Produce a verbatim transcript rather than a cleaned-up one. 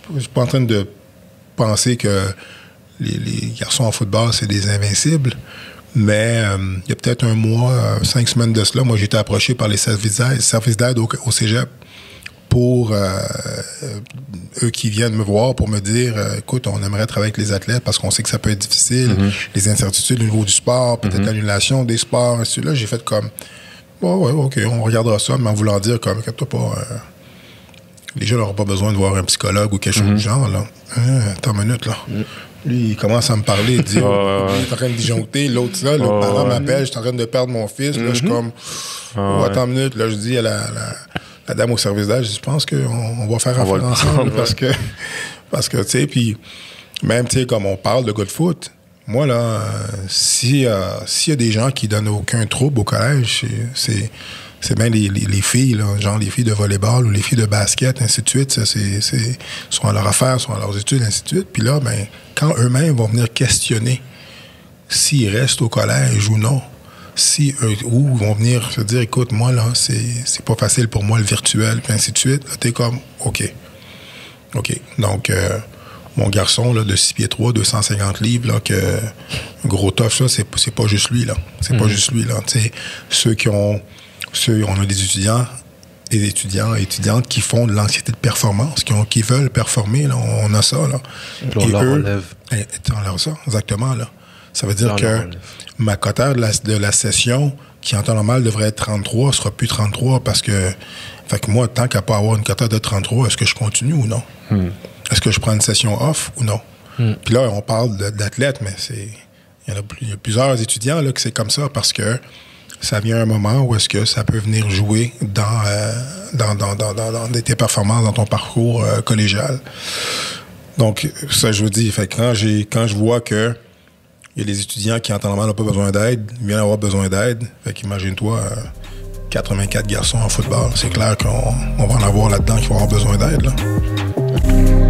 je suis pas en train de penser que les, les garçons en football, c'est des invincibles. Mais euh, il y a peut-être un mois, euh, cinq semaines de cela, moi, j'ai été approché par les services d'aide, services d'aide au, au cégep pour euh, eux qui viennent me voir pour me dire euh, écoute, on aimerait travailler avec les athlètes parce qu'on sait que ça peut être difficile, mm-hmm. les incertitudes au niveau du sport, peut-être mm-hmm. l'annulation des sports, et cela. J'ai fait comme bon, ouais, OK, on regardera ça, mais en voulant dire comme inquiète-toi pas. Euh, les gens n'auront pas besoin de voir un psychologue ou quelque chose mm-hmm. du genre. Là. Hein, attends une minute, là. Mm. Lui, il commence à me parler, il dit, oh, il est en train de disjoncter, l'autre, ça, l'autre oh, parent ouais. m'appelle, je suis en train de perdre mon fils. Mm-hmm. Là, je suis comme, oh, attends une minute, là, je dis à la, la, la dame au service d'âge, je pense qu'on on va faire affaire ensemble, parce que, parce que, tu sais, puis, même, tu sais, comme on parle de gars de foot, moi, là, euh, si, euh, s'il y a des gens qui donnent aucun trouble au collège, c'est, c'est c'est bien les, les, les filles, là, genre les filles de volleyball ou les filles de basket, ainsi de suite. Ça, c'est, c'est, sont à leur affaire, sont à leurs études, ainsi de suite. Puis là, ben, quand eux-mêmes vont venir questionner s'ils restent au collège ou non, si eux, ou vont venir se dire, écoute, moi, là, c'est, c'est pas facile pour moi le virtuel, puis ainsi de suite, là, t'es comme, OK. OK. Donc, euh, mon garçon, là, de six pieds trois, deux cent cinquante livres, là, que gros tough, ça, c'est, c'est pas juste lui, là. C'est mm-hmm. pas juste lui, là. Tu sais, ceux qui ont... Ceux, on a des étudiants et des étudiants et étudiantes qui font de l'anxiété de performance, qui, ont, qui veulent performer. Là, on a ça. Là. Et on leur eux, enlève. Et, on leur ça, exactement. Là. Ça veut dire que ma quota de la, de la session, qui en temps normal devrait être trente-trois, sera plus trente-trois parce que, fait que moi, tant qu'à pas avoir une quota de trente-trois, est-ce que je continue ou non? Hmm. Est-ce que je prends une session off ou non? Hmm. Puis là, on parle de, d'athlètes, mais c'est il y, a, il y a plusieurs étudiants là, que c'est comme ça parce que ça vient un moment où est-ce que ça peut venir jouer dans, euh, dans, dans, dans, dans, dans tes performances, dans ton parcours euh, collégial. Donc, ça, je vous dis, fait, quand, j'ai, quand je vois que il y a des étudiants qui, en temps normal, n'ont pas besoin d'aide, viennent avoir besoin d'aide, fait qu'imagine-toi, euh, quatre-vingt-quatre garçons en football, c'est clair qu'on on va en avoir là-dedans qui vont avoir besoin d'aide, là.